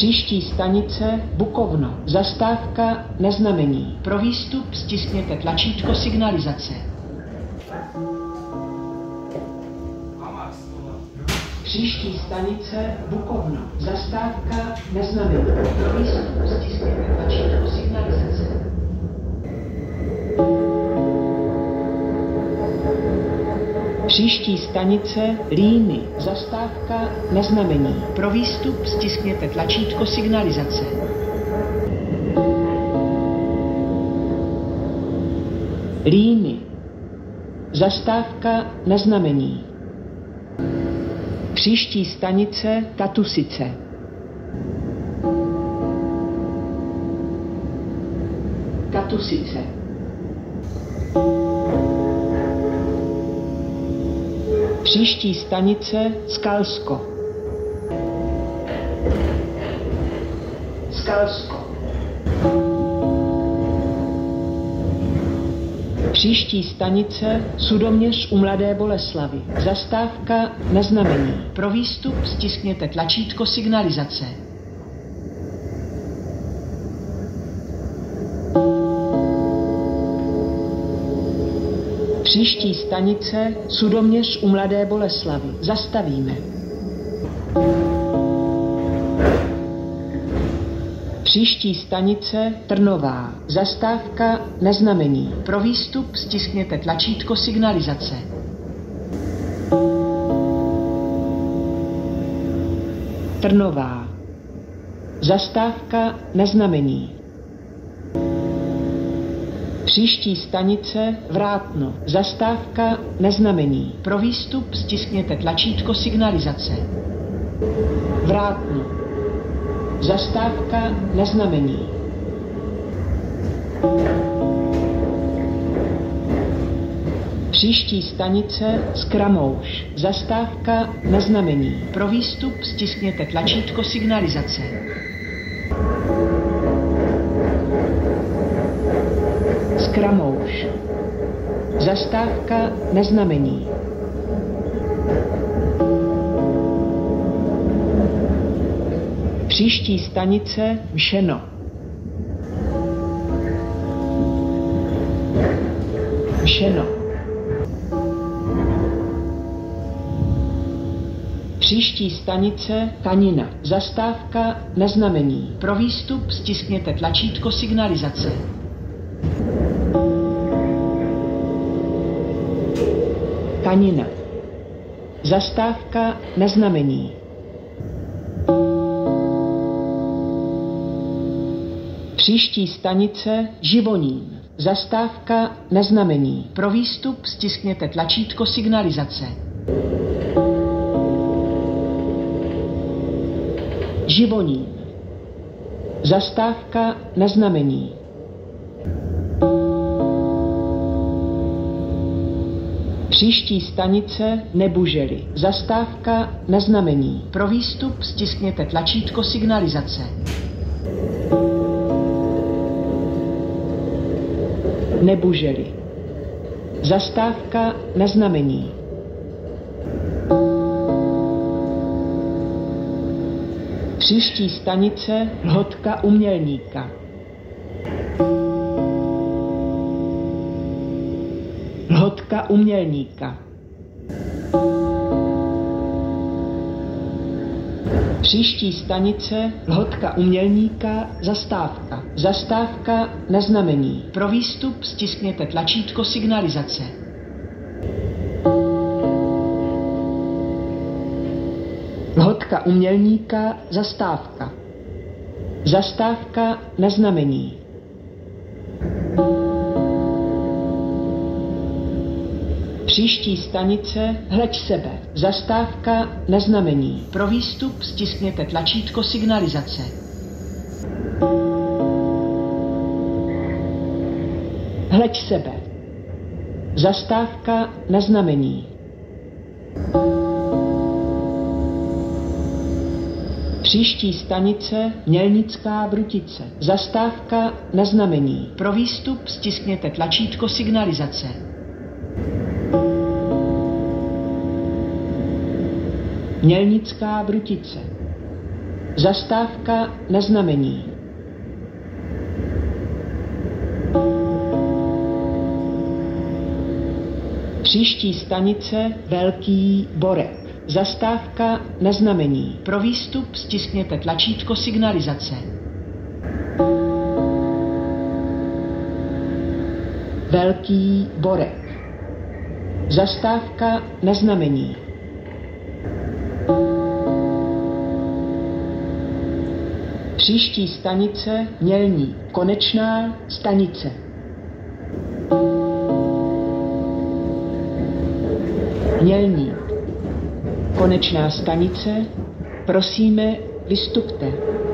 Příští stanice Bukovno. Zastávka Neznamení. Pro výstup stiskněte tlačítko signalizace. Příští stanice Bukovno. Zastávka Neznamení. Pro výstup stiskněte tlačítko signalizace. Příští stanice Líny. Zastávka Neznamení. Pro výstup stiskněte tlačítko signalizace. Líny. Zastávka Neznamení. Příští stanice Katusice. Katusice. Příští stanice Skalsko. Skalsko. Příští stanice Sudoměř u Mladé Boleslavi. Zastávka Neznamení. Pro výstup stiskněte tlačítko signalizace. Příští stanice Sudoměř u Mladé Boleslavi. Zastavíme. Příští stanice Trnová. Zastávka Neznamení. Pro výstup stiskněte tlačítko signalizace. Trnová. Zastávka Neznamení. Příští stanice Vrátno. Zastávka Neznamení. Pro výstup stiskněte tlačítko signalizace. Vrátno. Zastávka Neznamení. Příští stanice Skramouš. Zastávka Neznamení. Pro výstup stiskněte tlačítko signalizace. Skramouš. Zastávka Neznamení. Příští stanice Mšeno. Mšeno. Příští stanice Kanina. Zastávka Neznamení. Pro výstup stiskněte tlačítko signalizace. Kanina. Zastávka Neznamení. Příští stanice Živonín. Zastávka Neznamení. Pro výstup stiskněte tlačítko signalizace. Živonín. Zastávka Neznamení. Příští stanice Nebužely. Zastávka Neznamení. Pro výstup stiskněte tlačítko signalizace. Nebužely. Zastávka Neznamení. Příští stanice Lhotka u Mělníka. Lhotka u Mělníka. Příští stanice Lhotka u Mělníka. Zastávka. Zastávka Neznamení. Pro výstup stiskněte tlačítko signalizace. Lhotka u Mělníka. Zastávka. Zastávka Neznamení. Příští stanice Hleď sebe. Zastávka Neznamení. Pro výstup stiskněte tlačítko signalizace. Hleď sebe. Zastávka Neznamení. Příští stanice Mělnická Brutice. Zastávka Neznamení. Pro výstup stiskněte tlačítko signalizace. Mělnická Brutice. Zastávka na znamení. Příští stanice Velký Borek. Zastávka na znamení. Pro výstup stiskněte tlačítko signalizace. Velký Borek. Zastávka na znamení. Příští stanice Mělník. Konečná stanice. Mělník. Konečná stanice. Prosíme, vystupte.